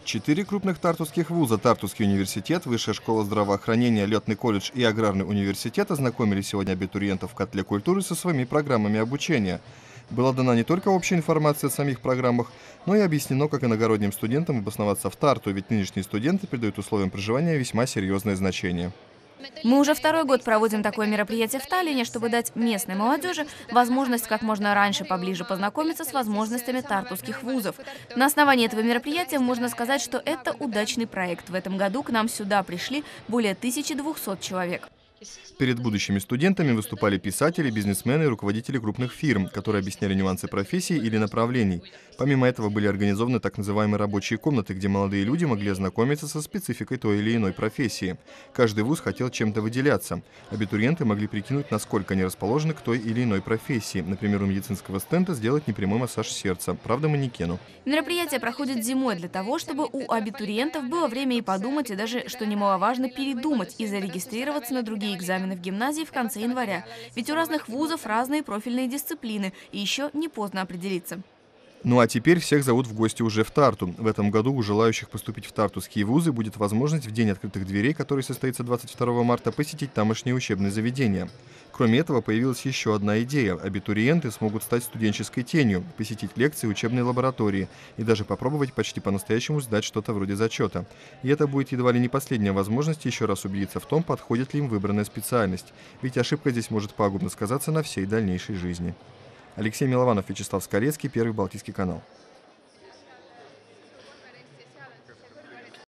4 крупных тартусских вуза – Тартусский университет, Высшая школа здравоохранения, Летный колледж и Аграрный университет – ознакомили сегодня абитуриентов в котле культуры со своими программами обучения. Была дана не только общая информация о самих программах, но и объяснено, как иногородним студентам обосноваться в Тарту, ведь нынешние студенты придают условиям проживания весьма серьезное значение. Мы уже второй год проводим такое мероприятие в Таллине, чтобы дать местной молодежи возможность как можно раньше поближе познакомиться с возможностями тартусских вузов. На основании этого мероприятия можно сказать, что это удачный проект. В этом году к нам сюда пришли более 1200 человек. Перед будущими студентами выступали писатели, бизнесмены и руководители крупных фирм, которые объясняли нюансы профессии или направлений. Помимо этого были организованы так называемые рабочие комнаты, где молодые люди могли ознакомиться со спецификой той или иной профессии. Каждый вуз хотел чем-то выделяться. Абитуриенты могли прикинуть, насколько они расположены к той или иной профессии. Например, у медицинского стенда сделать непрямой массаж сердца, правда манекену. Мероприятие проходит зимой для того, чтобы у абитуриентов было время и подумать, и даже, что немаловажно, передумать и зарегистрироваться на другие экзамены в гимназии в конце января. Ведь у разных вузов разные профильные дисциплины, и еще не поздно определиться. Ну а теперь всех зовут в гости уже в Тарту. В этом году у желающих поступить в тартусские вузы будет возможность в день открытых дверей, который состоится 22 марта, посетить тамошние учебные заведения. Кроме этого, появилась еще одна идея. Абитуриенты смогут стать студенческой тенью, посетить лекции, учебные лаборатории и даже попробовать почти по-настоящему сдать что-то вроде зачета. И это будет едва ли не последняя возможность еще раз убедиться в том, подходит ли им выбранная специальность. Ведь ошибка здесь может пагубно сказаться на всей дальнейшей жизни. Алексей Милованов, Вячеслав Скорецкий, Первый Балтийский канал.